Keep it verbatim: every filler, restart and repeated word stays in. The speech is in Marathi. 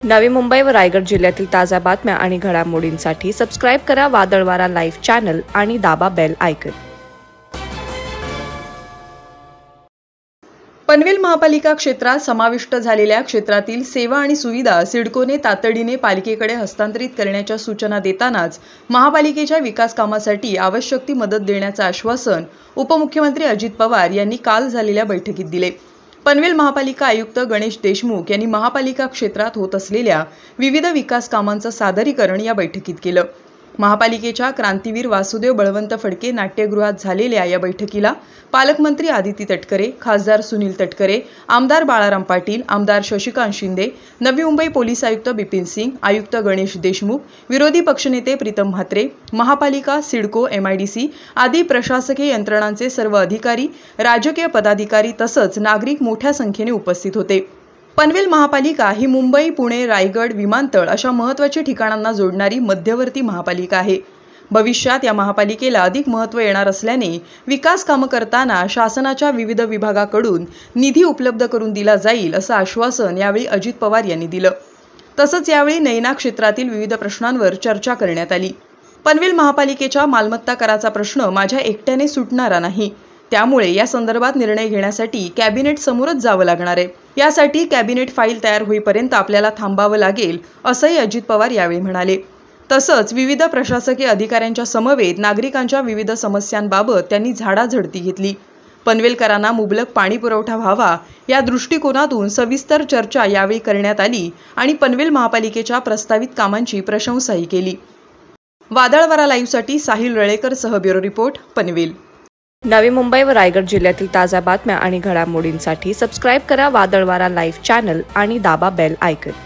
नवी मुंबई व रायगड जिल्ह्यातील ताज्या बातम्या आणि घडामोडींसाठी सबस्क्राइब करा वादळवारा लाईव्ह चॅनल आणि दाबा बेल आयकॉन। पनवेल महापालिका क्षेत्रात समाविष्ट झालेल्या क्षेत्रातील सेवा आणि सुविधा सिडकोने तातडीने पालिकेकडे हस्तांतरित करण्याच्या सूचना देतानाच महापालिकेच्या विकास कामासाठी आवश्यक ती मदत देण्याचे आश्वासन उपमुख्यमंत्री अजित पवार यांनी काल झालेल्या बैठकीत दिले। पनवेल महापालिका आयुक्त गणेश देशमुख यांनी महापालिका क्षेत्रात होत असलेल्या विविध विकास कामांचं सादरीकरण या बैठकीत केलं। महापालिकेच्या क्रांतीवीर वासुदेव बळवंत फडके नाट्यगृहात झालेल्या या बैठकीला पालकमंत्री आदिती तटकरे, खासदार सुनील तटकरे, आमदार बाळाराम पाटील, आमदार शशिकांत शिंदे, नवी मुंबई पोलीस आयुक्त बिपिन सिंग, आयुक्त गणेश देशमुख, विरोधी पक्षनेते प्रीतम म्हात्रे, महापालिका, सिडको, एमआयडीसी आदी प्रशासकीय यंत्रणांचे सर्व अधिकारी, राजकीय पदाधिकारी तसंच नागरिक मोठ्या संख्येने उपस्थित होते। पनवेल महापालिका ही मुंबई, पुणे, रायगड, विमानतळ अशा महत्त्वाच्या ठिकाणांना जोडणारी मध्यवर्ती महापालिका आहे। भविष्यात या महापालिकेला अधिक महत्त्व येणार असल्याने विकास कामं करताना शासनाच्या विविध विभागाकडून निधी उपलब्ध करून दिला जाईल असं आश्वासन यावेळी अजित पवार यांनी दिलं। तसंच यावेळी नैना क्षेत्रातील विविध प्रश्नांवर चर्चा करण्यात आली। पनवेल महापालिकेच्या मालमत्ता कराचा प्रश्न माझ्या एकट्याने सुटणारा नाही, त्यामुळे या संदर्भात निर्णय घेण्यासाठी कॅबिनेट समोरच जावं लागणार आहे। यासाठी कॅबिनेट फाईल तयार होईपर्यंत आपल्याला थांबावं लागेल असंही अजित पवार यावेळी म्हणाले। तसंच विविध प्रशासकीय अधिकाऱ्यांच्या समवेत नागरिकांच्या विविध समस्यांबाबत त्यांनी झाडाझडती घेतली। पनवेलकरांना मुबलक पाणी पुरवठा व्हावा या दृष्टिकोनातून सविस्तर चर्चा यावेळी करण्यात आली आणि पनवेल महापालिकेच्या प्रस्तावित कामांची प्रशंसाही केली। वादळवारा लाईव्हसाठी साहिल रळेकर सह ब्युरो रिपोर्ट, पनवेल। नवी मुंबई व रायगड जिल्ह्यातील ताज्या बातम्या आणि घडामोडींसाठी सबस्क्राइब करा वादळवारा लाईव्ह चॅनल आणि दाबा बेल आयकॉन।